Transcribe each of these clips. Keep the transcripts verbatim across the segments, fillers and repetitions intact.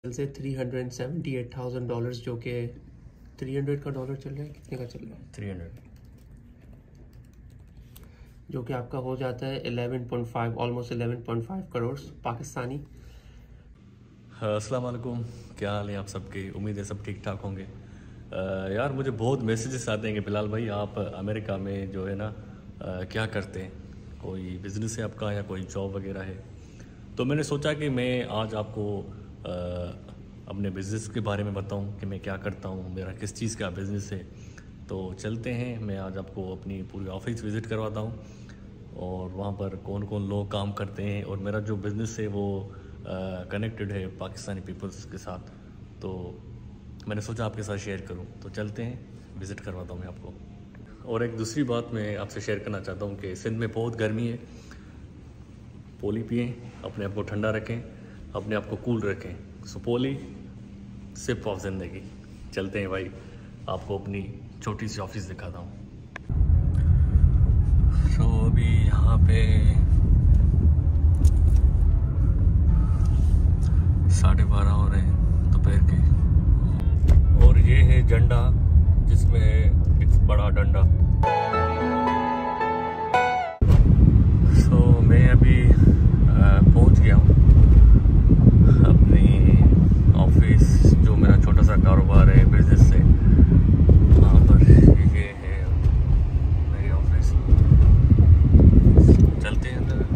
से three hundred seventy eight thousand dollars, जो कि थ्री हंड्रेड का डॉलर चल रहा है, कितने का चल रहा है? थ्री हंड्रेड, जो कि आपका हो जाता है eleven point five, almost eleven point five crore Pakistani. अस्सलाम वालेकुम, क्या हाल है आप सबके? उम्मीद है सब ठीक ठाक होंगे। आ, यार मुझे बहुत मैसेजेस आते हैं कि बिलाल भाई आप अमेरिका में जो है ना आ, क्या करते हैं, कोई बिज़नेस है आपका या कोई जॉब वगैरह है। तो मैंने सोचा कि मैं आज आपको आ, अपने बिज़नेस के बारे में बताऊं कि मैं क्या करता हूं, मेरा किस चीज़ का बिज़नेस है। तो चलते हैं, मैं आज आपको अपनी पूरी ऑफिस विज़िट करवाता हूं और वहां पर कौन कौन लोग काम करते हैं, और मेरा जो बिज़नेस है वो कनेक्टेड है पाकिस्तानी पीपल्स के साथ। तो मैंने सोचा आपके साथ शेयर करूं। तो चलते हैं, विज़िट करवाता हूं मैं आपको। और एक दूसरी बात मैं आपसे शेयर करना चाहता हूं कि सिंध में बहुत गर्मी है। पोली पिएं, अपने आप को ठंडा रखें, अपने आप को कूल रखें। सो पोली, सिप ऑफ ज़िंदगी। चलते हैं भाई, आपको अपनी छोटी सी ऑफिस दिखाता हूँ। तो अभी यहाँ पे साढ़े बारह हो रहे हैं दोपहर के, और ये है झंडा जिसमें एक बड़ा डंडा। तो मैं अभी पहुँच गया हूँ अपनी ऑफिस, जो मेरा छोटा सा कारोबार है बिजनेस से, वहाँ पर ये है मेरी ऑफिस। चलते हैं अंदर।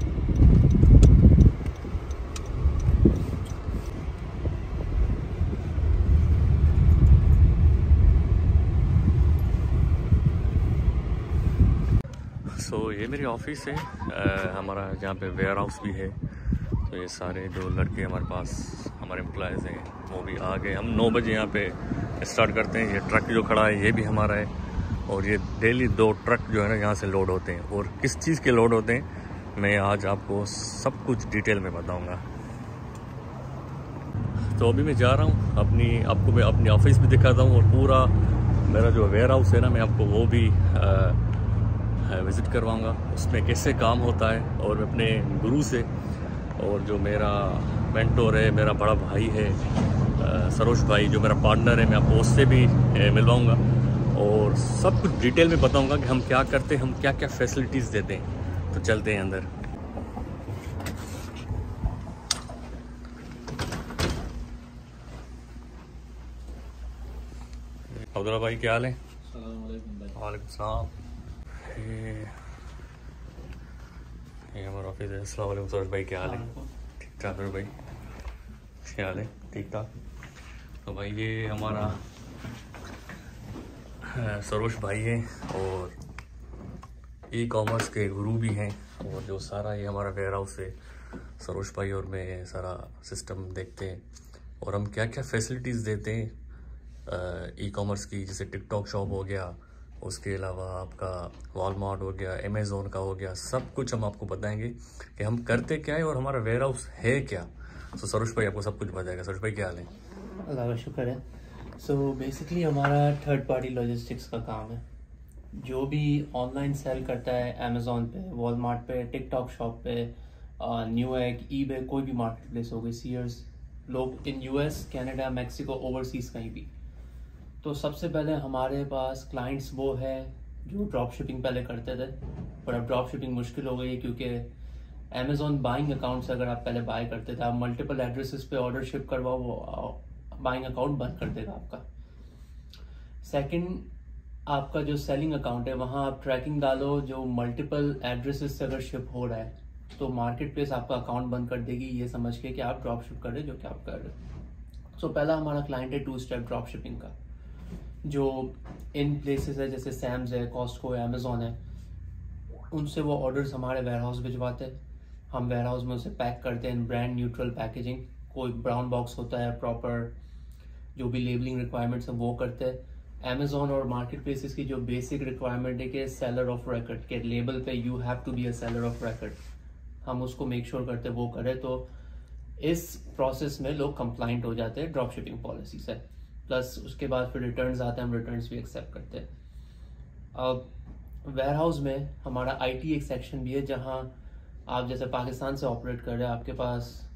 सो so, ये मेरी ऑफिस है, आ, हमारा जहाँ पे वेयर हाउस भी है। तो ये सारे जो लड़के हमारे पास हमारे एम्प्लॉयज़ हैं वो भी आ गए। हम नौ बजे यहाँ पे स्टार्ट करते हैं। ये ट्रक जो खड़ा है ये भी हमारा है, और ये डेली दो ट्रक जो है ना यहाँ से लोड होते हैं, और किस चीज़ के लोड होते हैं मैं आज आपको सब कुछ डिटेल में बताऊँगा। तो अभी मैं जा रहा हूँ अपनी, आपको मैं अपनी ऑफिस भी दिखाता हूँ, और पूरा मेरा जो वेयर हाउस है ना मैं आपको वो भी विज़िट करवाऊँगा, उसमें कैसे काम होता है। और मैं अपने गुरु से, और जो मेरा मेंटोर है, मेरा बड़ा भाई है सरोज भाई, जो मेरा पार्टनर है, मैं आपको उससे भी मिलवाऊंगा और सब कुछ डिटेल में बताऊंगा कि हम क्या करते हैं, हम क्या क्या फैसिलिटीज़ देते हैं। तो चलते हैं अंदर। अब्दुल्ला भाई क्या हाल है? वालेकुम सलाम। ये ये हमारा ऑफिस है। अस्सलाम वालेकुम सरोज भाई, क्या हाल है? ठीक ठाक सरोज भाई, क्या हाल है? ठीक ठाक। तो भाई ये हमारा सरोज भाई है, और ई कॉमर्स के गुरु भी हैं, और जो सारा ये हमारा वेयर हाउस है सरोज भाई और मैं सारा सिस्टम देखते हैं, और हम क्या क्या फैसिलिटीज़ देते हैं ई कॉमर्स की, जैसे टिकटॉक शॉप हो गया, उसके अलावा आपका वॉलमार्ट हो गया, अमेज़ोन का हो गया, सब कुछ हम आपको बताएंगे कि हम करते क्या है और हमारा वेयर हाउस है क्या। तो सरोज भाई आपको सब कुछ बताएगा। सरोज भाई क्या हाल है? अल्लाह का शुक्र है। सो so, बेसिकली हमारा थर्ड पार्टी लॉजिस्टिक्स का काम है। जो भी ऑनलाइन सेल करता है अमेज़ोन पे, वॉलमार्ट पे, टिकटॉक शॉप पे, न्यू एग, ईबे, कोई भी मार्केट प्लेस हो गई, सीयर्स, लोग in US, Canada, Mexico, overseas कहीं भी। तो सबसे पहले हमारे पास क्लाइंट्स वो है जो ड्रॉप शिपिंग पहले करते थे, पर अब ड्रॉप शिपिंग मुश्किल हो गई है, क्योंकि अमेज़ोन बाइंग अकाउंट से अगर आप पहले बाय करते थे, आप मल्टीपल एड्रेसेस पे ऑर्डर शिप करवाओ, वो बाइंग अकाउंट बंद कर देगा आपका। सेकंड, आपका जो सेलिंग अकाउंट है वहाँ आप ट्रैकिंग डालो, जो मल्टीपल एड्रेसेस से अगर शिप हो रहा है तो मार्केट प्लेस आपका अकाउंट बंद कर देगी, ये समझ के कि आप ड्रॉप शिप कर रहे हो, जो कि आप कर रहे हो। सो पहला हमारा क्लाइंट है टू स्टेप ड्रॉप शिपिंग का, जो इन प्लेसेस है जैसे सैम्स है, कॉस्टको है, अमेज़ोन है, उनसे वो ऑर्डर्स हमारे वेयर हाउस भिजवाते हैं। हम वेयर हाउस में उसे पैक करते हैं, ब्रांड न्यूट्रल पैकेजिंग, कोई ब्राउन बॉक्स होता है, प्रॉपर जो भी लेबलिंग रिक्वायरमेंट्स हैं वो करते हैं। अमेज़ॉन और मार्केट प्लेसेस की जो बेसिक रिक्वायरमेंट है कि सेलर ऑफ रिकॉर्ड के लेबल पे you have to be a seller of record, हम उसको मेक श्योर sure करते हैं वो करें। तो इस प्रोसेस में लोग कंप्लाइंट हो जाते हैं ड्रॉप शिपिंग पॉलिसी से। प्लस उसके बाद फिर रिटर्न्स आते हैं, हम रिटर्न्स भी एक्सेप्ट करते हैं। अब वेयर हाउस में हमारा आईटी एक सेक्शन भी है, जहां आप जैसे पाकिस्तान से ऑपरेट कर रहे हैं, आपके पास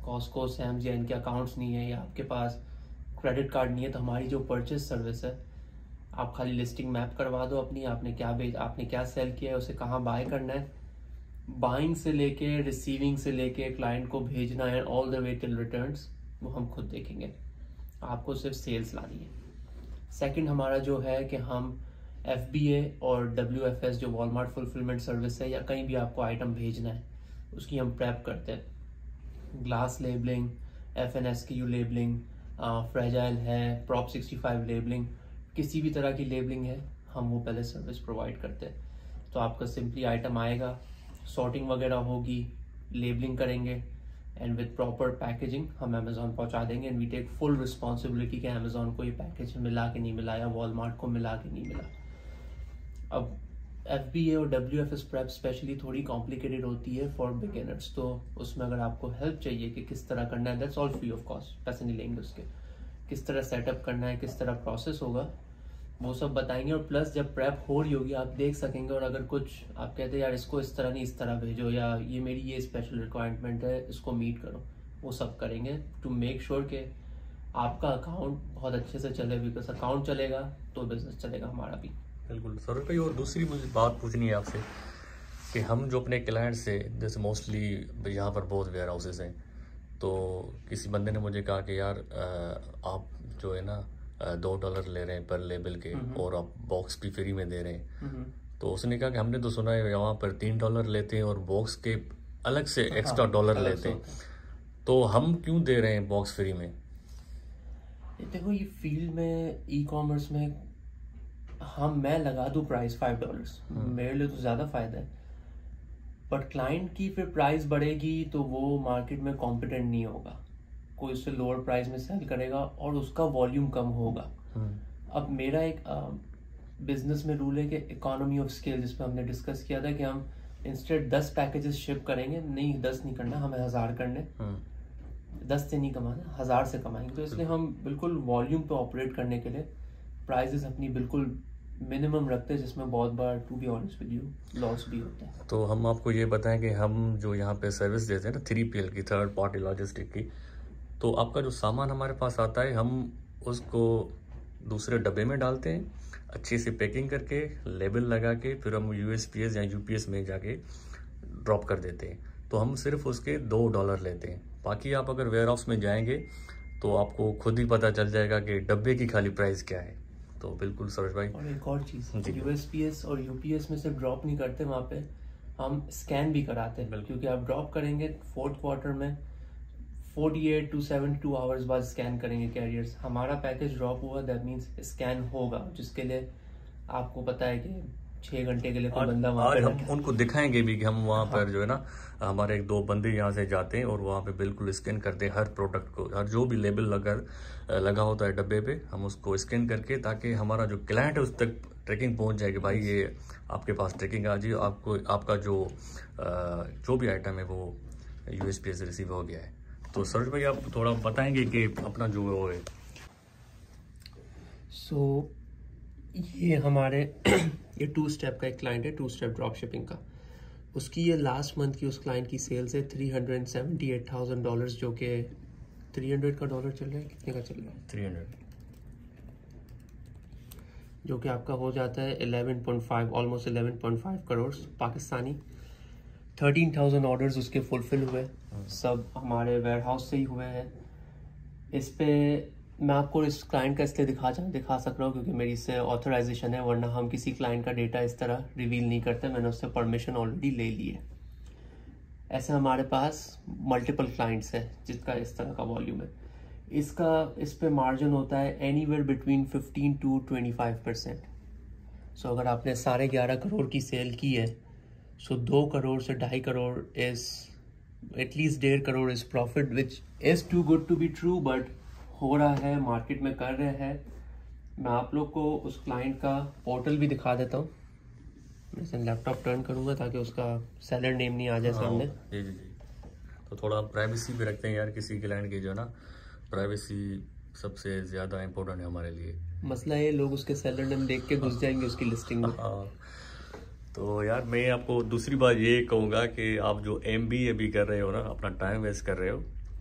कॉस्को, सैम्स या इनके अकाउंट्स नहीं है, या आपके पास क्रेडिट कार्ड नहीं है, तो हमारी जो परचेज सर्विस है, आप खाली लिस्टिंग मैप करवा दो अपनी, आपने क्या बेच आपने क्या सेल किया है, उसे कहाँ बाय करना है, बाइंग से लेके रिसीविंग से लेके क्लाइंट को भेजना है, all the way till returns, वो हम खुद देखेंगे, आपको सिर्फ सेल्स लानी है। सेकंड हमारा जो है कि हम एफ बी ए और डब्ल्यू एफ एस जो वॉलमार्ट फुलफिलमेंट सर्विस है, या कहीं भी आपको आइटम भेजना है, उसकी हम प्रेप करते हैं। Glass labelling, F N S K U labelling, fragile है, प्रॉप सिक्सटी फाइव लेबलिंग, किसी भी तरह की लेबलिंग है, हम वो पहले सर्विस प्रोवाइड करते हैं। तो आपका सिंपली आइटम आएगा, सॉर्टिंग वगैरह होगी, लेबलिंग करेंगे, एंड विद प्रॉपर पैकेजिंग हम अमेजोन पहुंचा देंगे, and we take full responsibility कि अमेजोन को ये पैकेज मिला कि नहीं मिला, या वॉलमार्ट को मिला कि नहीं मिला। अब एफ बी ए और W F S prep specially थोड़ी कॉम्प्लिकेटेड होती है फॉर बिगिनर्स, तो उसमें अगर आपको हेल्प चाहिए कि किस तरह करना है, that's all free of cost, पैसे नहीं लेंगे उसके, किस तरह सेटअप करना है, किस तरह प्रोसेस होगा, वो सब बताएंगे। और प्लस जब प्रेप हो रही होगी आप देख सकेंगे, और अगर कुछ आप कहते हैं यार इसको इस तरह नहीं इस तरह भेजो, या ये मेरी ये स्पेशल रिक्वायरमेंट है इसको मीट करो, वो सब करेंगे टू मेक श्योर कि आपका अकाउंट बहुत अच्छे से चले, बिकॉज अकाउंट चलेगा तो बिजनेस चलेगा हमारा भी। बिल्कुल सर भाई। और दूसरी मुझे बात पूछनी है आपसे कि हम जो अपने क्लाइंट से, जैसे मोस्टली यहाँ पर बहुत वेयर हाउसेज हैं, तो किसी बंदे ने मुझे कहा कि यार आप जो है ना दो डॉलर ले रहे हैं पर लेबल के, और आप बॉक्स भी फ्री में दे रहे हैं। तो उसने कहा कि हमने तो सुना है यहाँ पर तीन डॉलर लेते हैं और बॉक्स के अलग से एक्स्ट्रा डॉलर हाँ, लेते हैं, तो हम क्यों दे रहे हैं बॉक्स फ्री में? देखो ये फील्ड में, ई कॉमर्स में हम मैं लगा दूं प्राइस फाइव डॉलर्स, मेरे लिए तो ज़्यादा फायदा है, बट क्लाइंट की फिर प्राइस बढ़ेगी तो वो मार्केट में कॉम्पिटेंट नहीं होगा, कोई उससे लोअर प्राइस में सेल करेगा और उसका वॉल्यूम कम होगा। अब मेरा एक बिजनेस में रूल है कि इकोनॉमी ऑफ स्केल, जिसमें हमने डिस्कस किया था कि हम इंस्टेड दस पैकेजेस शिप करेंगे, नहीं दस नहीं करना, हमें हजार करने, दस से नहीं कमाना, हजार से कमाएंगे। तो इसलिए हम बिल्कुल वॉल्यूम पे ऑपरेट करने के लिए प्राइजेस अपनी बिल्कुल मिनिमम रखते हैं, जिसमें बहुत बार to be honest with you loss भी होता है। तो हम आपको ये बताएं कि हम जो यहाँ पे सर्विस देते हैं ना थ्री पी एल की, थर्ड पार्टी लॉजिस्टिक की, तो आपका जो सामान हमारे पास आता है हम उसको दूसरे डब्बे में डालते हैं, अच्छे से पैकिंग करके लेबल लगा के, फिर हम यू एस पी एस या यू पी एस में जाके ड्रॉप कर देते हैं। तो हम सिर्फ उसके दो डॉलर लेते हैं। बाकी आप अगर वेयर हाउस में जाएंगे तो आपको खुद ही पता चल जाएगा कि डब्बे की खाली प्राइस क्या है। तो बिल्कुल सरोज भाई, और एक और चीज़, यू एस पी एस और यू पी एस में सिर्फ ड्रॉप नहीं करते, वहाँ पे हम स्कैन भी कराते हैं, क्योंकि आप ड्रॉप करेंगे फोर्थ क्वार्टर में अड़तालीस टू बहत्तर आवर्स बाद स्कैन करेंगे कैरियर्स। हमारा पैकेज ड्रॉप हुआ दैट मींस स्कैन होगा, जिसके लिए आपको पता है कि छः घंटे के लिए कोई बंदा वहाँ पे, हम उनको दिखाएंगे भी कि हम वहाँ हाँ। पर जो है ना, हमारे एक दो बंदे यहाँ से जाते हैं और वहाँ पे बिल्कुल स्कैन करते हैं हर प्रोडक्ट को, हर जो भी लेबल लगा लगा होता है डब्बे पे, हम उसको स्कैन करके, ताकि हमारा जो क्लाइंट है उस तक ट्रैकिंग पहुँच जाए कि भाई ये आपके पास ट्रैकिंग आ जाए, आपको आपका जो जो भी आइटम है वो U S P S receive हो गया है। तो सरोज भाई आप थोड़ा बताएंगे कि अपना जो वो है। सो so, ये हमारे ये टू स्टेप का एक क्लाइंट है, टू स्टेप ड्रॉप शिपिंग का, उसकी ये लास्ट मंथ की उस क्लाइंट की सेल्स है three hundred seventy eight thousand dollars, जो कि थ्री हंड्रेड का डॉलर चल रहा है, कितने का चल रहा है? थ्री हंड्रेड, जो कि आपका हो जाता है eleven point five, almost eleven point five crore Pakistani. Thirteen thousand orders उसके फुलफिल हुए, सब हमारे वेयर हाउस से ही हुए हैं। इस पे मैं आपको इस क्लाइंट का इसलिए दिखा दिखा सक रहा हूँ क्योंकि मेरी इससे ऑथराइजेशन है, वरना हम किसी क्लाइंट का डेटा इस तरह रिवील नहीं करते, मैंने उससे परमिशन ऑलरेडी ले ली है। ऐसे हमारे पास मल्टीपल क्लाइंट्स हैं जिसका इस तरह का वॉल्यूम है। इसका इस पे मार्जिन होता है anywhere between fifteen to twenty five percent. So अगर आपने साढ़े ग्यारह करोड़ की सेल की है, सो दो करोड़ से ढाई करोड़ इज एटलीस्ट डेढ़ crore is profit, which is too good to be true, but हो रहा है, मार्केट में कर रहे हैं। मैं आप लोग को उस क्लाइंट का पोर्टल भी दिखा देता हूँ, मैं लैपटॉप टर्न करूँगा ताकि उसका सेलर नेम नहीं आ जाए सामने। जी जी जी, तो थोड़ा प्राइवेसी भी रखते हैं यार, किसी क्लाइंट की जो है ना, प्राइवेसी सबसे ज़्यादा इम्पोर्टेंट है हमारे लिए। मसला ये लोग उसके सेलर नेम देख के घुस जाएंगे उसकी लिस्टिंग में। तो यार मैं आपको दूसरी बात ये कहूँगा कि आप जो एम बी ए भी कर रहे हो ना, अपना टाइम वेस्ट कर रहे हो,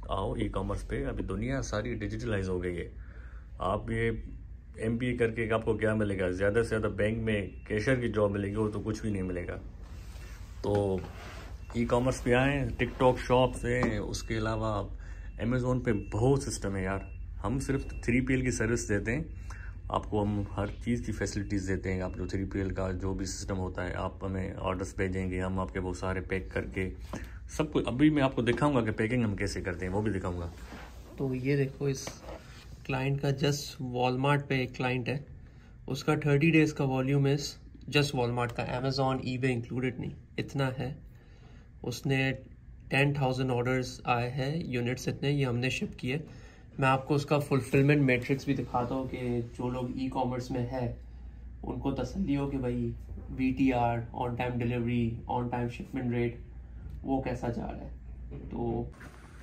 आओ ई कॉमर्स पे। अभी दुनिया सारी डिजिटलाइज हो गई है। आप ये एम बी ए करके आपको क्या मिलेगा? ज़्यादा से ज़्यादा बैंक में कैशियर की जॉब मिलेगी, वो तो कुछ भी नहीं मिलेगा। तो ई कॉमर्स पे आए, टिकटॉक शॉप से, उसके अलावा अमेज़ोन पे बहुत सिस्टम है यार। हम सिर्फ थ्री पी एल की सर्विस देते हैं आपको, हम हर चीज़ की फैसिलिटीज़ देते हैं। आप जो थ्री पी एल का जो भी सिस्टम होता है, आप हमें ऑर्डर्स भेजेंगे, हम आपके बहुत सारे पैक करके सब कुछ। अभी मैं आपको दिखाऊंगा कि पैकिंग हम कैसे करते हैं, वो भी दिखाऊंगा। तो ये देखो, इस क्लाइंट का जस्ट वॉलमार्ट पे एक क्लाइंट है, उसका थर्टी डेज का वॉल्यूम है जस्ट वॉलमार्ट का, अमेजॉन ईबे इंक्लूडेड नहीं, इतना है। उसने टेन थाउजेंड ऑर्डर्स आए हैं, यूनिट्स इतने, ये हमने शिप किए। मैं आपको उसका फुलफिलमेंट मैट्रिक्स भी दिखाता हूँ कि जो लोग ई कॉमर्स में है उनको तसल्ली हो कि भाई V T R, on time delivery, on time shipment rate, वो कैसा जा रहा है। तो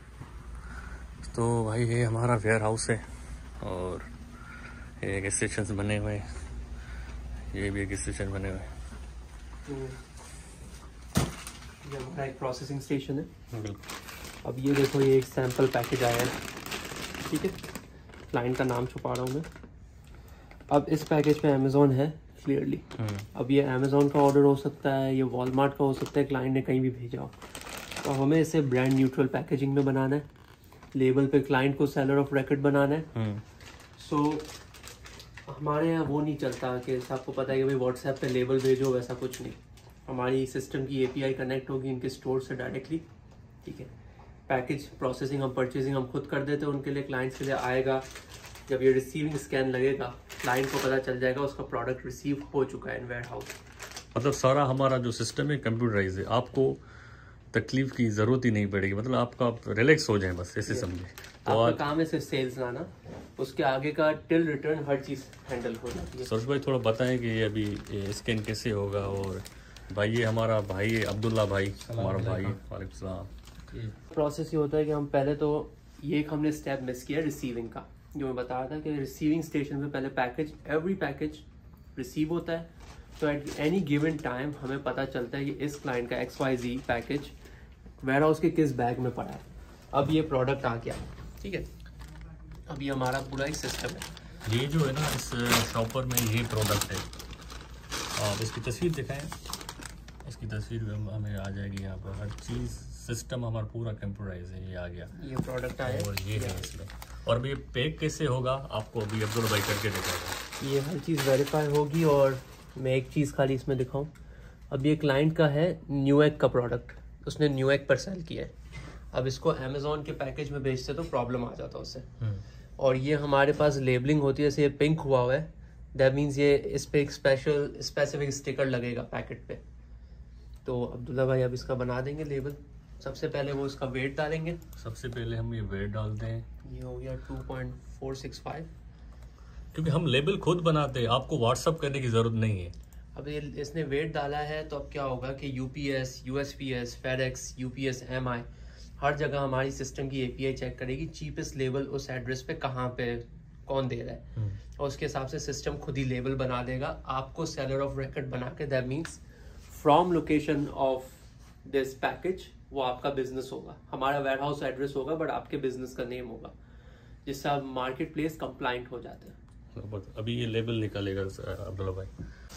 तो भाई ये हमारा वेयर हाउस है और एक स्टेशन बने हुए हैं, ये भी एक स्टेशन बने हुए हैं। तो ये हमारा एक प्रोसेसिंग स्टेशन है। बिल्कुल। अब ये देखो, ये एक सैम्पल पैकेज आया है, ठीक है, क्लाइंट का नाम छुपा रहा हूँ मैं। अब इस पैकेज पे अमेज़ॉन है क्लियरली। अब ये अमेज़ॉन का ऑर्डर हो सकता है, ये वॉलमार्ट का हो सकता है, क्लाइंट ने कहीं भी भेजा हो। तो हमें इसे ब्रांड न्यूट्रल पैकेजिंग में बनाना है, लेबल पे क्लाइंट को सेलर ऑफ रेकॉर्ड बनाना है। सो so, हमारे यहाँ वो नहीं चलता कि आपको पता है कि भाई व्हाट्सएप पे लेबल भेजो, वैसा कुछ नहीं। हमारी सिस्टम की एपीआई कनेक्ट होगी इनके स्टोर से डायरेक्टली, ठीक है। पैकेज प्रोसेसिंग हम परचेजिंग हम खुद कर देते हैं उनके लिए, क्लाइंट्स के लिए आएगा। जब ये रिसीविंग स्कैन लगेगा, क्लाइंट को पता चल जाएगा उसका प्रोडक्ट रिसीव हो चुका है इन वेयर हाउस। मतलब सारा हमारा जो सिस्टम है कंप्यूटराइज है, आपको तकलीफ की ज़रूरत ही नहीं पड़ेगी। मतलब आपका रिलैक्स हो जाए बस, ऐसे समझे। तो आपका आज काम है सिर्फ सेल्स लाना, उसके आगे का टिल रिटर्न हर चीज़ हैंडल हो जाती है। सरोज भाई थोड़ा बताएं कि ये अभी ये स्कैन कैसे होगा। और भाई ये हमारा भाई है अब्दुल्ला भाई, हमारा भाई। वालेकुम सलाम। प्रोसेस ये होता है कि हम पहले तो ये एक हमने स्टेप मिस किया रिसीविंग का, जो मैं बता रहा था कि रिसीविंग स्टेशन पे पहले पैकेज, एवरी पैकेज रिसीव होता है। तो एट एनी गिवन टाइम हमें पता चलता है कि इस क्लाइंट का X Y G package warehouse के किस बैग में पड़ा है। अब ये प्रोडक्ट आ गया, ठीक है। अब ये हमारा पूरा एक सिस्टम है। ये जो है ना इस शॉपर में ये प्रोडक्ट है, आप इसकी तस्वीर दिखाएं। इसकी तस्वीर हमें आ जाएगी यहाँ पर, हर चीज़ सिस्टम हमारा पूरा कंप्यूटराइज है। ये आ गया, ये प्रोडक्ट आया और ये है इसमें। और ये पैक कैसे होगा आपको अभी अब्दुल भाई करके दिखाएगा। ये हर चीज़ वेरीफाई होगी। और मैं एक चीज़ खाली इसमें दिखाऊं, अब ये क्लाइंट का है न्यूएक का प्रोडक्ट, उसने न्यूएक पर सेल किया है। अब इसको अमेज़ॉन के पैकेज में भेजते तो प्रॉब्लम आ जाता उससे। और ये हमारे पास लेबलिंग होती है, जैसे ये पिंक हुआ हुआ है, दैट मीन्स ये इस पे एक स्पेशल स्पेसिफिक स्टिकर लगेगा पैकेट पे। तो अब्दुल्ला भाई अब इसका बना देंगे लेबल। सबसे पहले वो इसका वेट डालेंगे। सबसे पहले हम ये वेट डालते हैं, ये हो गया two point four six five. क्योंकि हम लेबल खुद बनाते हैं, आपको व्हाट्सअप करने की ज़रूरत नहीं है। अब ये इसने वेट डाला है, तो अब क्या होगा कि UPS, USPS, FedEx, UPS, MI, हर जगह हमारी सिस्टम की एपीआई चेक करेगी चीपेस्ट लेबल उस एड्रेस पे कहाँ पे कौन दे रहा है, और उसके हिसाब से सिस्टम खुद ही लेबल बना देगा, आपको सेलर ऑफ रेकॉर्ड बना के, that means from location of this package वो आपका बिजनेस होगा, हमारा वेयर हाउस एड्रेस होगा बट आपके बिजनेस का नेम होगा, जिससे आप मार्केट प्लेस कंप्लाइंट हो जाते हैं। अभी ये लेबल निकालेगा अब्दुल्ला भाई,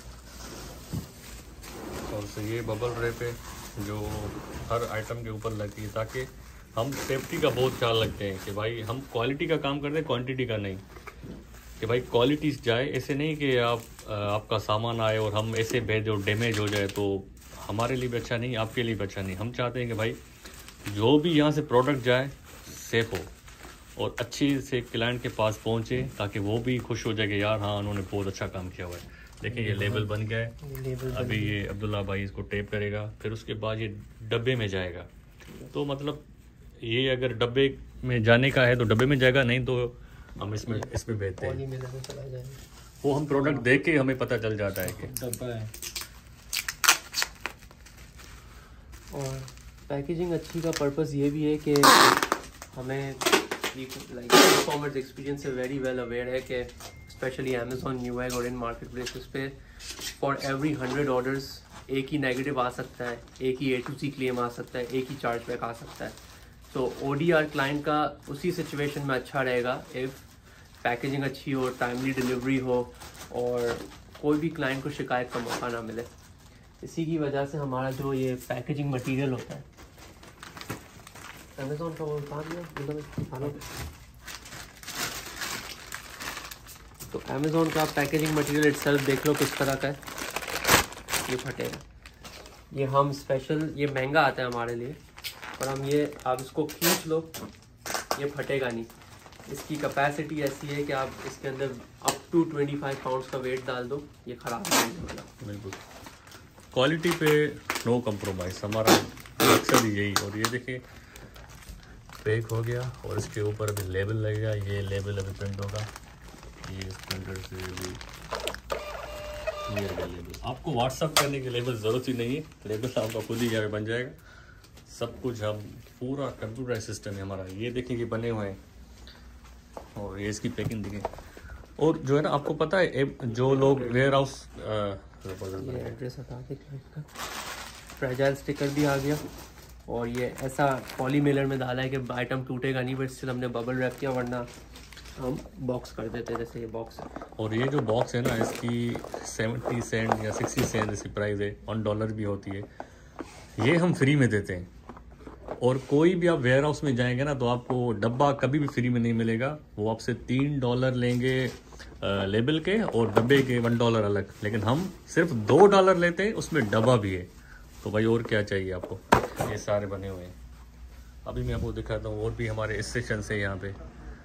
और से ये बबल रैप है जो हर आइटम के ऊपर लगती है, ताकि हम सेफ्टी का बहुत ख्याल रखते हैं कि भाई हम क्वालिटी का काम करते हैं, क्वांटिटी का नहीं, कि भाई क्वालिटी जाए। ऐसे नहीं कि आप आपका सामान आए और हम ऐसे भेजो डैमेज हो जाए, तो हमारे लिए भी अच्छा नहीं, आपके लिए भी अच्छा नहीं। हम चाहते हैं कि भाई जो भी यहाँ से प्रोडक्ट जाए सेफ हो और अच्छी से क्लाइंट के पास पहुँचे, ताकि वो भी खुश हो जाए कि यार हाँ उन्होंने बहुत अच्छा काम किया हुआ है। देखिए ये लेबल बन गया है। अभी ये अब्दुल्ला भाई इसको टेप करेगा, फिर उसके बाद ये डब्बे में जाएगा। तो मतलब ये अगर डब्बे में जाने का है तो डब्बे में जाएगा, नहीं तो हम इसमें इसमें भेजते हैं। वो हम प्रोडक्ट देख के हमें पता चल जाता है कि डब्बा है। और पैकेजिंग अच्छी का पर्पस ये भी है कि हमें लाइक ई कॉमर्स एक्सपीरियंस से वेरी वेल अवेयर है कि स्पेशली अमेजोन, न्यूएग और इन मार्केट प्लेसेस पे फॉर एवरी हंड्रेड ऑर्डर्स एक ही नेगेटिव आ सकता है, एक ही ए टू सी क्लेम आ सकता है, एक ही चार्ज बैक आ सकता है। तो ओ डी आर क्लाइंट का उसी सिचुएशन में अच्छा रहेगा इफ़ पैकेजिंग अच्छी हो, टाइमली डिलीवरी हो और कोई भी क्लाइंट को शिकायत का मौका ना मिले। इसी की वजह से हमारा जो ये पैकेजिंग मटेरियल होता है, अमेज़ॉन का वो मतलब तो अमेज़ॉन का पैकेजिंग मटेरियल इटसेल्फ देख लो किस तरह का है। ये फटेगा, ये हम स्पेशल, ये महंगा आता है हमारे लिए, और हम ये आप इसको खींच लो, ये फटेगा नहीं। इसकी कैपेसिटी ऐसी है कि आप इसके अंदर अप टू पच्चीस पाउंड्स का वेट डाल दो, ये ख़राब नहीं होने वाला। बिल्कुल, क्वालिटी पे नो कंप्रोमाइज़, हमारा मकसद ही यही। और ये देखिए पैक हो गया और इसके ऊपर अभी लेबल लगेगा, ये लेबल अभी प्रिंट होगा, ये इस प्रिंटर से भी ये लेबल। आपको व्हाट्सअप करने की लेबल ज़रूरत ही नहीं है, लेबल आपका खुद ही यहाँ पे बन जाएगा। सब कुछ हम पूरा कंप्यूटर सिस्टम है हमारा, ये देखें कि बने हुए हैं। और ये इसकी पैकिंग देखें। और जो है ना, आपको पता है जो लोग वेयर हाउस, एड्रेस हटा के का फ्रेजाइल स्टिकर भी आ गया, और ये ऐसा पॉली मेलर में डाला है कि आइटम टूटेगा नहीं, बट स्टिल हमने बबल रैप किया, वरना हम बॉक्स कर देते हैं, जैसे ये बॉक्स है। और ये जो बॉक्स है ना, इसकी सेवेंटी सेंट या सिक्सटी सेंट इसकी प्राइस है, वन डॉलर भी होती है। ये हम फ्री में देते हैं। और कोई भी आप वेयर हाउस में जाएंगे ना, तो आपको डब्बा कभी भी फ्री में नहीं मिलेगा। वो आपसे तीन डॉलर लेंगे लेबल के, और डब्बे के वन डॉलर अलग। लेकिन हम सिर्फ दो डॉलर लेते हैं, उसमें डब्बा भी है। तो भाई और क्या चाहिए आपको। ये सारे बने हुए हैं। अभी मैं आपको दिखाता हूँ, और भी हमारे स्टेशन है यहाँ पे।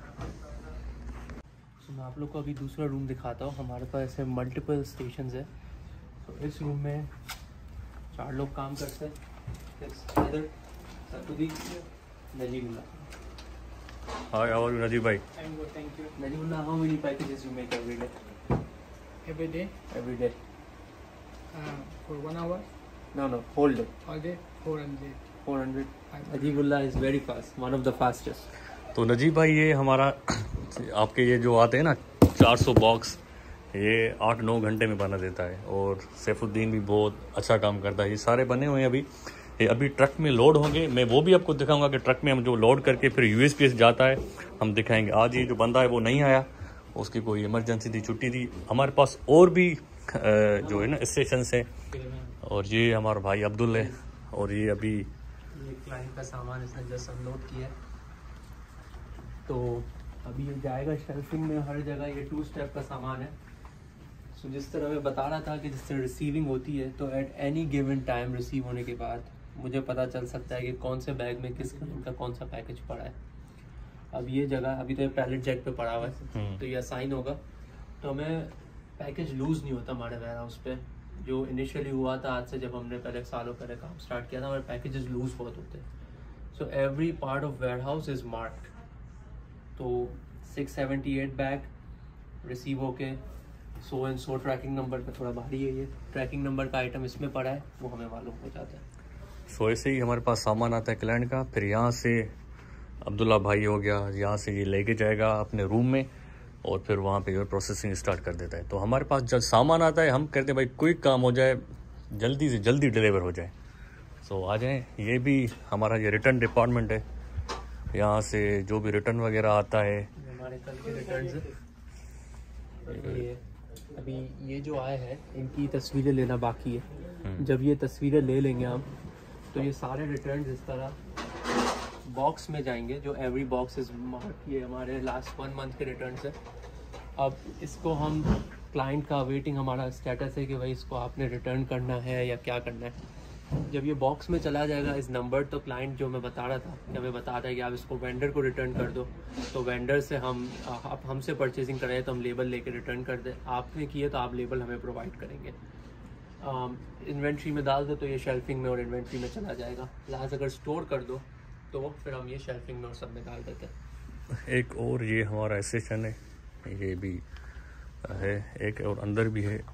तो मैं आप लोग को अभी दूसरा रूम दिखाता हूँ। हमारे पास ऐसे मल्टीपल स्टेशन है। तो इस रूम में चार लोग काम करते हैं। Najibullah. Hi, how are you, Najib bhai? I'm good, thank you. Najibullah, how many packages you make every day? Every day, Every day? uh, for one hour, No, no, whole day. all day, four hundred. four hundred. Najibullah is very fast, one of the fastest. तो नजीब भाई, ये हमारा आपके ये जो आते हैं ना चार सौ बॉक्स, ये आठ नौ घंटे में बना देता है। और सैफुद्दीन भी बहुत अच्छा काम करता है। ये सारे बने हुए हैं अभी, ये अभी ट्रक में लोड होंगे। मैं वो भी आपको दिखाऊंगा कि ट्रक में हम जो लोड करके फिर यूएसपीएस जाता है, हम दिखाएंगे। आज ये जो बंदा है वो नहीं आया, उसकी कोई इमरजेंसी थी, छुट्टी थी। हमारे पास और भी जो है ना स्टेशन है। और ये हमारा भाई अब्दुल है, और ये अभी ये क्लाइंट का सामान इसने जस्ट अनलोड किया है, तो अभी ये जाएगा शेल्फिंग में हर जगह। ये टू स्टेप का सामान है। सो जिस तरह मैं बता रहा था कि जिस तरह रिसीविंग होती है, तो at any given time receive होने के बाद मुझे पता चल सकता है कि कौन से बैग में किस किस्म का कौन सा पैकेज पड़ा है। अब ये जगह अभी तो ये पैलेट जैक पे पड़ा हुआ है, तो ये असाइन होगा, तो हमें पैकेज लूज़ नहीं होता हमारे वेयर हाउस पे। जो इनिशियली हुआ था आज से, जब हमने पहले सालों पहले काम स्टार्ट किया था, हमारे पैकेजेस लूज़ बहुत होते हैं। So every part of warehouse is marked. तो six seventy eight bag receive होके so and so tracking number पे, थोड़ा भारी है ये, ट्रैकिंग नंबर का आइटम इसमें पड़ा है, वो हमें मालूम हो जाता है। सो ऐसे ही हमारे पास सामान आता है क्लाइंट का, फिर यहाँ से अब्दुल्ला भाई हो गया, यहाँ से ये लेके जाएगा अपने रूम में, और फिर वहाँ पे प्रोसेसिंग स्टार्ट कर देता है। तो हमारे पास जब सामान आता है, हम कहते हैं भाई क्विक काम हो जाए, जल्दी से जल्दी डिलीवर हो जाए। सो आ जाएँ। ये भी हमारा ये रिटर्न डिपार्टमेंट है। यहाँ से जो भी रिटर्न वगैरह आता है, हमारे कल के रिटर्न ये अभी ये जो आए हैं, इनकी तस्वीरें लेना बाकी है। जब ये तस्वीरें ले लेंगे हम, तो ये सारे रिटर्न इस तरह बॉक्स में जाएंगे। जो एवरी बॉक्स इज मार्क, ये हमारे लास्ट वन मंथ के रिटर्न है। अब इसको हम क्लाइंट का वेटिंग, हमारा स्टेटस है कि भाई इसको आपने रिटर्न करना है या क्या करना है। जब ये बॉक्स में चला जाएगा इस नंबर, तो क्लाइंट जो मैं बता रहा था कि हमें बता रहा है कि आप इसको वेंडर को रिटर्न कर दो, तो वेंडर से हम आप हमसे परचेजिंग कराए तो हम लेबल लेके रिटर्न कर दें। आपने किए तो आप लेबल हमें प्रोवाइड करेंगे। इन्वेंट्री में डाल दो तो ये शेल्फिंग में और इन्वेंट्री में चला जाएगा। लास्ट अगर स्टोर कर दो तो फिर हम ये शेल्फिंग में और सब में डाल देते हैं। एक और ये हमारा स्टेशन है, ये भी है, एक और अंदर भी है,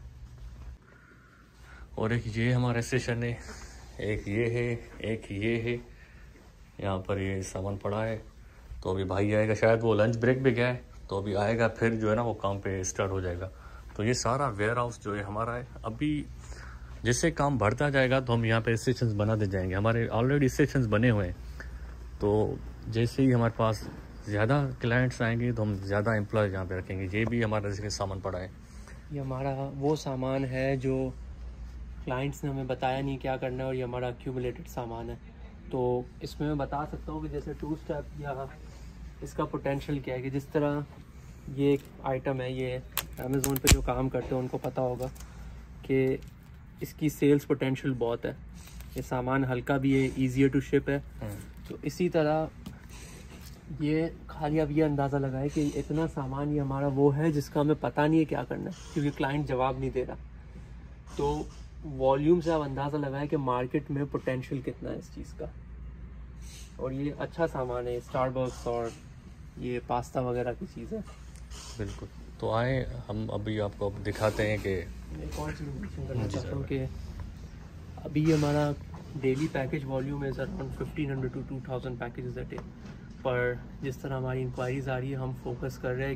और एक ये हमारा स्टेशन है, एक ये है, एक ये है। यहाँ पर ये सामान पड़ा है। तो अभी भाई आएगा, शायद वो लंच ब्रेक पे गया है, तो अभी आएगा, फिर जो है ना वो काम पे स्टार्ट हो जाएगा। तो ये सारा वेयर हाउस जो है हमारा है। अभी जैसे काम बढ़ता जाएगा तो हम यहाँ पे स्टेशंस बनाते जाएंगे। हमारे ऑलरेडी स्टेशंस बने हुए हैं। तो जैसे ही हमारे पास ज़्यादा क्लाइंट्स आएंगे तो हम ज़्यादा एम्प्लॉय यहाँ पे रखेंगे। ये भी हमारा जैसे सामान पड़ा है, ये हमारा वो सामान है जो क्लाइंट्स ने हमें बताया नहीं क्या करना है, और ये हमारा एक्यूमुलेटेड सामान है। तो इसमें मैं बता सकता हूँ कि जैसे टू स्टेप या इसका पोटेंशियल क्या है, कि जिस तरह ये एक आइटम है, ये अमेज़ोन पे जो काम करते हैं उनको पता होगा कि इसकी सेल्स पोटेंशियल बहुत है। ये सामान हल्का भी है, ईजियर टू शिप है। तो इसी तरह ये खाली अब ये अंदाज़ा लगाए कि इतना सामान ये हमारा वो है जिसका हमें पता नहीं है क्या करना है, क्योंकि क्लाइंट जवाब नहीं दे रहा। तो वॉल्यूम से आप अंदाज़ा लगाए कि मार्केट में पोटेंशियल कितना है इस चीज़ का। और ये अच्छा सामान है, स्टारबक्स और ये पास्ता वगैरह की चीज़ है। बिल्कुल। तो आए हम अभी आपको अब दिखाते हैं कि एक और चीज़ मेंशन करना चाहता हूँ कि अभी हमारा daily package volume is around fifteen hundred to two thousand packages a day. पर जिस तरह हमारी इंक्वायरीज आ रही है, हम फोकस कर रहे हैं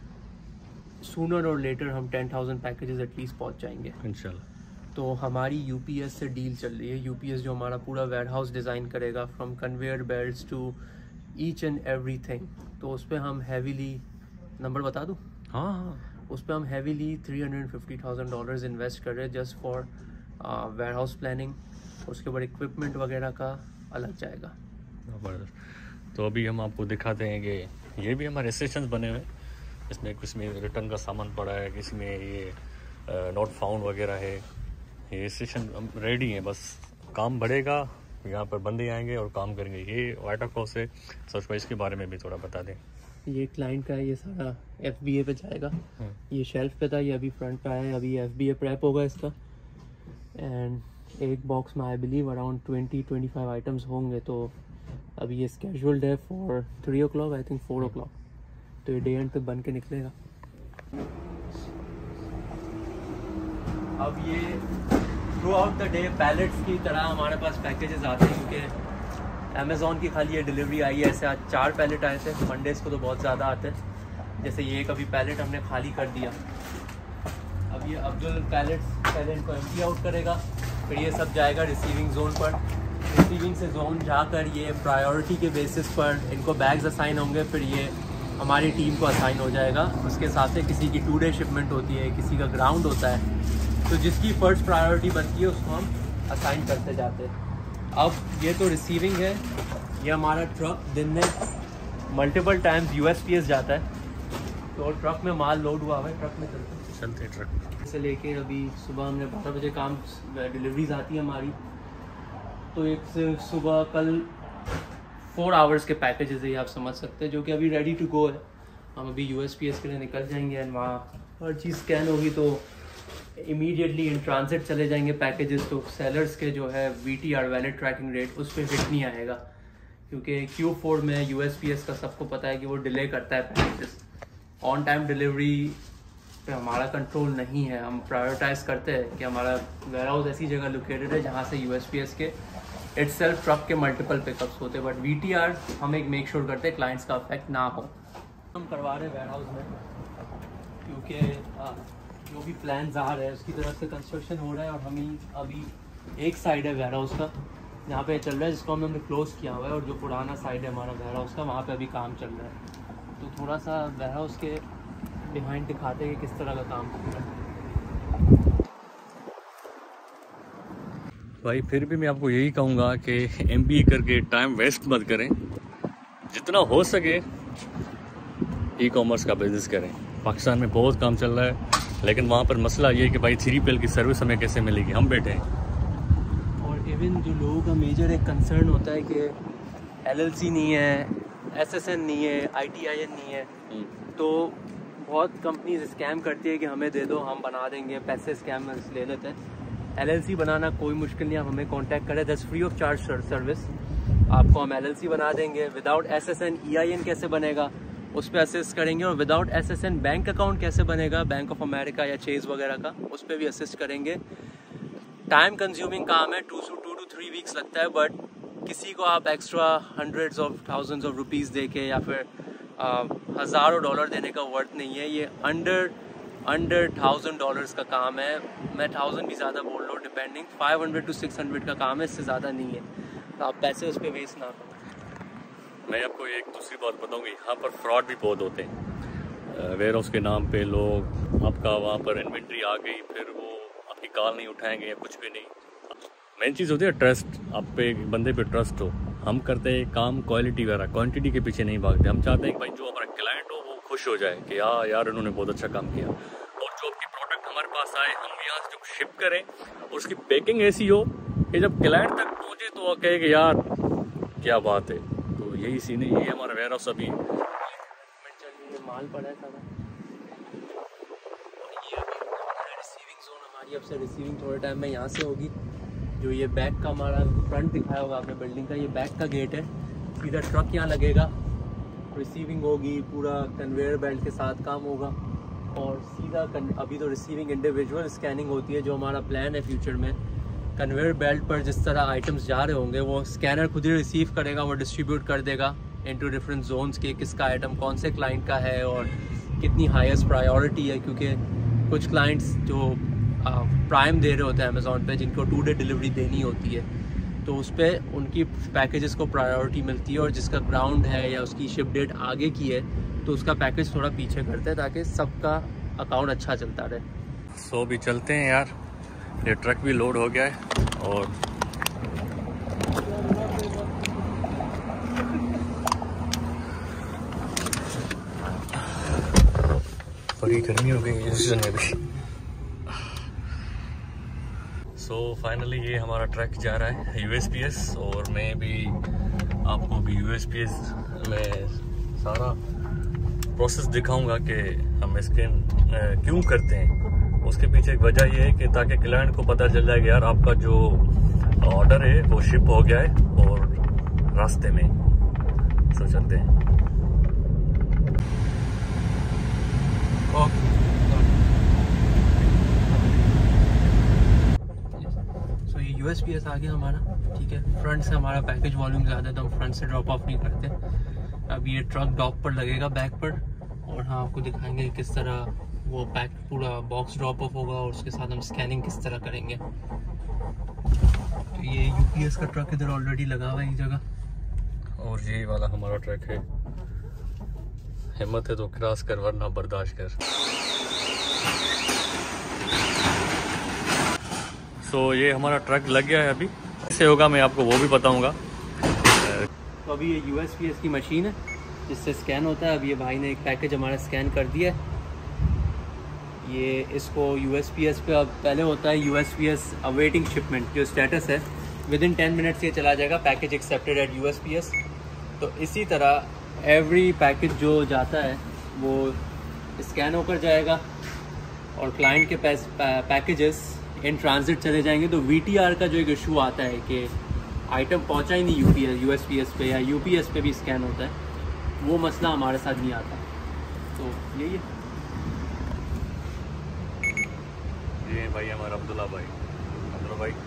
कि सूनर और लेटर हम टेन थाउजेंड पैकेजेस एटलीस्ट पहुँच जाएंगे इंशाल्लाह। तो हमारी यूपीएस से डील चल रही है। यूपीएस जो हमारा पूरा वेयर हाउस डिज़ाइन करेगा, from conveyor belts to each and everything. तो उस पर हम हैवीली, नंबर बता दूँ? हाँ हाँ, उस पर हम heavily three hundred fifty thousand dollars invest कर रहे हैं just for warehouse planning. उसके बाद इक्विपमेंट वगैरह का अलग जाएगा। ज़बरदस्त। तो अभी हम आपको दिखाते हैं कि ये भी हमारे स्टेशन बने हुए हैं। इसमें किसी में रिटर्न का सामान पड़ा है, किसी में ये नॉट फाउंड वगैरह है। ये स्टेशन रेडी है, बस काम बढ़ेगा, यहाँ पर बंदे आएंगे और काम करेंगे। ये वाइट हाउस है। सच इसके बारे में भी थोड़ा बता दें। ये क्लाइंट का है, ये सारा एफ बी ए पे जाएगा। ये शेल्फ पे था, ये अभी फ्रंट पे आया है। अभी एफ बी ए प्रेप होगा इसका। एंड एक बॉक्स में I believe around twenty twenty five items होंगे। तो अभी ये स्केड्यूल्ड है for three o'clock, I think four o'clock. तो ये डे एंड पे बन के निकलेगा। अब ये throughout the day pallets की तरह हमारे पास पैकेजेस आते हैं, क्योंकि अमेज़ॉन की खाली ये डिलीवरी आई है। ऐसे आज चार पैलेट आए थे, मंडेज़ को तो बहुत ज़्यादा आते हैं। जैसे ये कभी पैलेट हमने खाली कर दिया। अब ये अब्दुल पैलेट्स पहले इनको एम्प्टी आउट करेगा, फिर ये सब जाएगा रिसीविंग जोन पर। रिसीविंग से जोन जाकर ये प्रायोरिटी के बेसिस पर इनको बैग्स असाइन होंगे, फिर ये हमारी टीम को असाइन हो जाएगा। उसके हिसाब से किसी की टू डे शिपमेंट होती है, किसी का ग्राउंड होता है, तो जिसकी फर्स्ट प्रायोरिटी बनती है उसको हम असाइन करते जाते हैं। अब ये तो रिसीविंग है। ये हमारा ट्रक दिन में multiple times U S P S जाता है। तो ट्रक में माल लोड हुआ हुआ है, ट्रक में चलते चलते ट्रक से लेके अभी सुबह हमने बारह बजे काम डिलीवरीज आती है हमारी। तो एक से सुबह कल फोर आवर्स के पैकेजेस है, ये आप समझ सकते हैं, जो कि अभी रेडी टू गो है। हम अभी यू एस पी एस के लिए निकल जाएंगे एंड वहाँ हर चीज़ स्कैन होगी तो इमीडिएटली इन ट्रांजिट चले जाएंगे पैकेजेस। तो सेलर्स के जो है V T R valid tracking rate उस पर हिट नहीं आएगा, क्योंकि क्यू फोर में यू एस पी एस का सबको पता है कि वो डिले करता है पैकेजेस। ऑन टाइम डिलीवरी पे हमारा कंट्रोल नहीं है। हम प्रायोरिटाइज करते हैं कि हमारा वेयर हाउस ऐसी जगह लोकेटेड है जहाँ से यू एस पी एस के इटसेल्फ ट्रक के मल्टीपल पिकअप्स होते हैं। बट वी टी आर हम एक मेक श्योर करते हैं क्लाइंट्स का अफेक्ट ना हो। हम करवा रहे हैं वेयर हाउस में, क्योंकि जो भी प्लान आ रहे हैं उसकी तरफ से कंस्ट्रक्शन हो रहा है। और हम ही अभी एक साइड है वेयर हाउस का जहाँ पे चल रहा है, जिसको हमने क्लोज किया हुआ है, और जो पुराना साइड है हमारा वेयर हाउस का, वहाँ पे अभी काम चल रहा है। तो थोड़ा सा वेयर हाउस के बिहाइंड दिखाते हैं कि किस तरह का काम चल रहा है। भाई फिर भी मैं आपको यही कहूँगा कि एम बी ए करके टाइम वेस्ट मत करें। जितना हो सके ई कॉमर्स का बिजनेस करें। पाकिस्तान में बहुत काम चल रहा है, लेकिन वहाँ पर मसला ये है कि भाई थ्री पी एल की सर्विस हमें कैसे मिलेगी, हम बैठे हैं। और इवन जो लोगों का मेजर एक कंसर्न होता है कि एल एल सी नहीं है, एस एस एन नहीं है, आई टी आई एन नहीं है। तो बहुत कंपनीज स्कैम करती है कि हमें दे दो, हम बना देंगे, पैसे स्कैमर्स ले लेते हैं। एल एल सी बनाना कोई मुश्किल नहीं, आप हमें कांटेक्ट करें, that's free of charge service. आपको हम एल एल सी बना देंगे। Without S S N E I N कैसे बनेगा उस पर असिस्ट करेंगे, और without S S N bank account कैसे बनेगा, बैंक ऑफ अमेरिका या चेज वगैरह का, उस पर भी असिस्ट करेंगे। टाइम कंज्यूमिंग काम है, two two to three weeks लगता है, बट किसी को आप extra hundreds of thousands of rupees दे के या फिर हज़ारों डॉलर देने का वर्थ नहीं है। ये अंडर अंडर थाउजेंड डॉलर्स का काम है। मैं थाउजेंड भी ज़्यादा बोल रहा हूँ, depending five hundred to six hundred का काम है, इससे ज़्यादा नहीं है। तो आप पैसे उस पर वेस्ट ना करो। मैं आपको एक दूसरी बात बताऊंगी, यहाँ पर फ्रॉड भी बहुत होते हैं। वेयर हाउस के नाम पे लोग आपका वहाँ पर इन्वेंट्री आ गई, फिर वो आपकी कॉल नहीं उठाएंगे या कुछ भी नहीं। मेन चीज़ होती है ट्रस्ट, आप पे बंदे पे ट्रस्ट हो। हम करते हैं काम क्वालिटी वगैरह, क्वांटिटी के पीछे नहीं भागते। हम चाहते हैं कि भाई जो हमारा क्लाइंट हो वो खुश हो जाए कि हाँ यार उन्होंने बहुत अच्छा काम किया, और जो आपकी प्रोडक्ट हमारे पास आए, हम यहाँ से जब शिप करें और उसकी पैकिंग ऐसी हो कि जब क्लाइंट तक पहुँचे तो वो कहे कि यार क्या बात है। तो यही सीन है, यही हमारा वेयर हाउस अभी माल पड़ा है सारा। ये अभी हमारा रिसीविंग जोन, हमारी अब से रिसीविंग थोड़े टाइम में यहाँ से होगी। जो ये बैक का हमारा फ्रंट दिखाया होगा आपने बिल्डिंग का, ये बैक का गेट है। सीधा ट्रक यहाँ लगेगा, रिसीविंग होगी, पूरा कन्वेयर बेल्ट के साथ काम होगा, और सीधा अभी तो रिसीविंग इंडिविजुअल स्कैनिंग होती है। जो हमारा प्लान है फ्यूचर में, कन्वेयर बेल्ट पर जिस तरह आइटम्स जा रहे होंगे वो स्कैनर खुद ही रिसीव करेगा, वो डिस्ट्रीब्यूट कर देगा इनटू डिफरेंट जोन्स के, किसका आइटम कौन से क्लाइंट का है और कितनी हाईएस्ट प्रायोरिटी है। क्योंकि कुछ क्लाइंट्स जो प्राइम दे रहे होते हैं अमेज़ॉन पे, जिनको टू डे डिलीवरी देनी होती है, तो उस पर उनकी पैकेजेस को प्रायोरिटी मिलती है, और जिसका ग्राउंड है या उसकी शिप डेट आगे की है तो उसका पैकेज थोड़ा पीछे करते हैं ताकि सबका अकाउंट अच्छा चलता रहे। सो भी चलते हैं यार, ये ट्रक भी लोड हो गया है और बड़ी गर्मी हो गई है इस जगह भी। सो फाइनली ये हमारा ट्रक जा रहा है यूएसपीएस, और मैं भी आपको भी यूएसपीएस में सारा प्रोसेस दिखाऊंगा कि हम स्कैन क्यों करते हैं। उसके पीछे एक वजह ये है कि ताकि क्लाइंट को पता चल जाए कि यार आपका जो ऑर्डर है वो शिप हो गया है और रास्ते में। सो चलते हैं। सो ये यूएसपीएस आ गया हमारा, ठीक है। फ्रंट से हमारा पैकेज वॉल्यूम ज़्यादा है तो हम फ्रंट से ड्रॉप ऑफ नहीं करते। अब ये ट्रक डॉक पर लगेगा, बैक पर, और हाँ आपको दिखाएंगे किस तरह वो पैक पूरा बॉक्स ड्रॉप ऑफ होगा, और उसके साथ हम स्कैनिंग किस तरह करेंगे। तो ये यूपीएस का ट्रक इधर ऑलरेडी लगा हुआ है एक जगह, और ये वाला हमारा ट्रक है। हिम्मत है तो क्रॉस कर, वरना बर्दाश्त कर। सो so, ये हमारा ट्रक लग गया है, अभी कैसे होगा मैं आपको वो भी बताऊंगा। तो अभी ये यूएसपीएस की मशीन है जिससे स्कैन होता है। अब ये भाई ने एक पैकेज हमारा स्कैन कर दिया है। ये इसको यूएसपीएस पे, अब पहले होता है यूएसपीएस अवेटिंग शिपमेंट, जो स्टेटस है विद इन टेन मिनट्स ये चला जाएगा, पैकेज एक्सेप्टेड एट यूएसपीएस। तो इसी तरह एवरी पैकेज जो जाता है वो स्कैन होकर जाएगा, और क्लाइंट के पैकेजेस इन ट्रांजिट चले जाएंगे। तो वीटीआर का जो एक इशू आता है कि आइटम पहुंचा ही नहीं यूपीएस यूएसपीएस पे, या यूपीएस पे भी स्कैन होता है, वो मसला हमारे साथ नहीं आता। तो यही है। ये भाई हमारा अब्दुल्ला भाई, अब्दुल्ला भाई।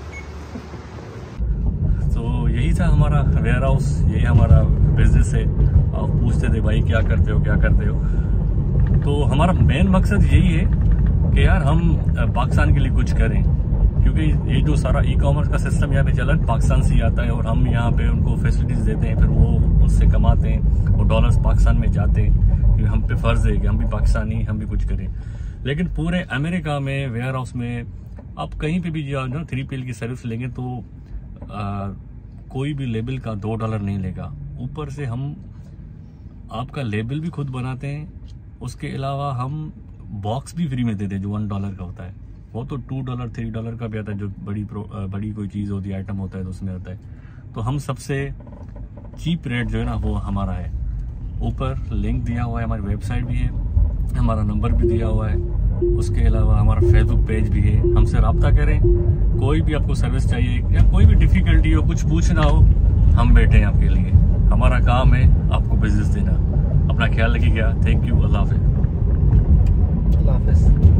तो यही था हमारा वेयर हाउस, यही हमारा बिजनेस है। आप पूछते थे भाई क्या करते हो क्या करते हो, तो हमारा मेन मकसद यही है कि यार हम पाकिस्तान के लिए कुछ करें, क्योंकि ये जो सारा ई कॉमर्स का सिस्टम यहाँ पे चला पाकिस्तान से आता है, और हम यहाँ पे उनको फैसिलिटीज देते हैं, फिर वो उससे कमाते हैं, वो डॉलर्स पाकिस्तान में जाते हैं। क्योंकि हम पे फर्ज है कि हम भी पाकिस्तानी, हम भी कुछ करें। लेकिन पूरे अमेरिका में वेयर हाउस में आप कहीं पे भी जाओ ना, थ्री पी एल की सर्विस लेंगे तो आ, कोई भी लेबल का दो डॉलर नहीं लेगा। ऊपर से हम आपका लेबल भी खुद बनाते हैं, उसके अलावा हम बॉक्स भी फ्री में देते हैं जो वन डॉलर का होता है। वो तो टू डॉलर थ्री डॉलर का भी आता है, जो बड़ी बड़ी कोई चीज़ होती है, आइटम होता है तो उसमें आता है। तो हम सबसे चीप रेट जो है ना वो हमारा है। ऊपर लिंक दिया हुआ है, हमारी वेबसाइट भी है, हमारा नंबर भी दिया हुआ है, उसके अलावा हमारा फेसबुक पेज भी है। हमसे रब्ता करें, कोई भी आपको सर्विस चाहिए या कोई भी डिफ़िकल्टी हो, कुछ पूछना हो, हम बैठे हैं आपके लिए। हमारा काम है आपको बिजनेस देना। अपना ख्याल रखिएगा। Thank you. अल्लाह हाफिज़। अल्लाह हाफिज़।